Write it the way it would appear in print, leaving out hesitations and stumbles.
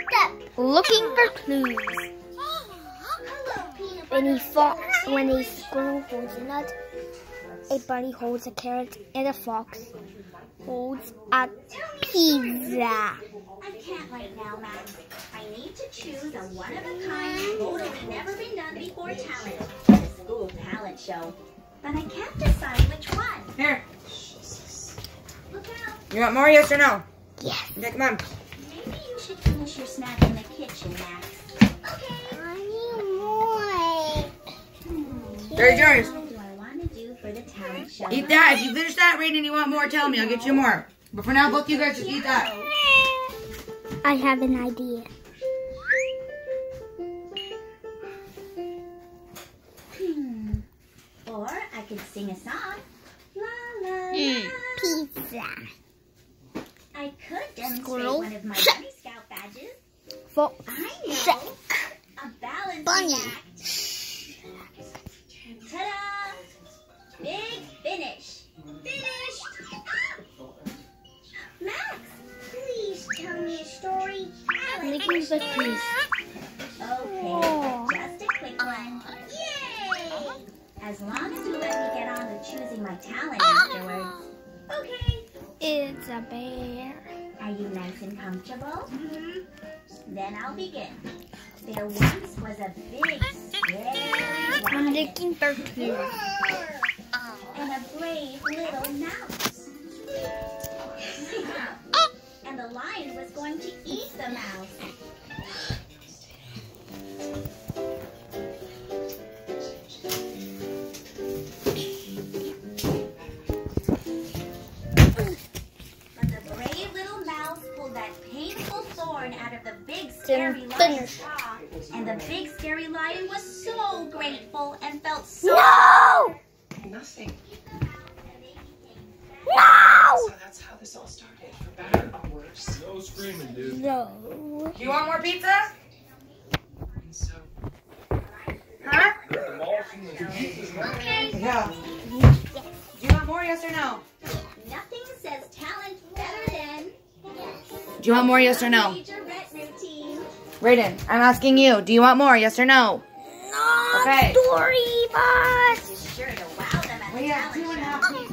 looking for clues. When a squirrel holds a nut, a bunny holds a carrot, and a fox holds a pizza. I can't right now, Max. I need to choose a one-of-a-kind, totally never been done before talent for the school talent show. But I can't decide which one. Here. Look out. You want more, yes or no? Yes. Okay, come on. Maybe you should finish your snack in the kitchen, Max. Okay. I need more. There's yours. What do I want to do for the talent show? Eat that. If you finish that, Raiden, and you want more, tell me. I'll get you more. But for now, both of you guys just eat that. I have an idea. Or I could sing a song. La la la. Pizza. I could demonstrate Squirrel. one of my Bunny Scout badges. Fox. I know. A balancing Bunny. act. Ta-da! Big finish. Finished. Max, please tell me a story. Looking for clues. Okay, just a quick one. Yay! As long as you let me get on with choosing my talent afterwards. Okay. It's a bear. Are you nice and comfortable? Then I'll begin. There once was a big, scary I'm lion looking for clues. and a brave little mouse. And the lion was going to eat the mouse. But the brave little mouse pulled that painful thorn out of the big scary lion's paw. And the big scary lion was so grateful and felt so... No! Nothing. No! So that's how this all started, for better or worse. No screaming, dude. No. Do you want more pizza? And so, Huh? The malls and the Yeah. Do you want more, yes or no? Nothing says talent better than Do you want more, yes or no? majorette routine. Raiden, I'm asking you. Do you want more, yes or no? No Okay. story, boss. Be sure to wow them at We the have talent 2.5 show. pieces.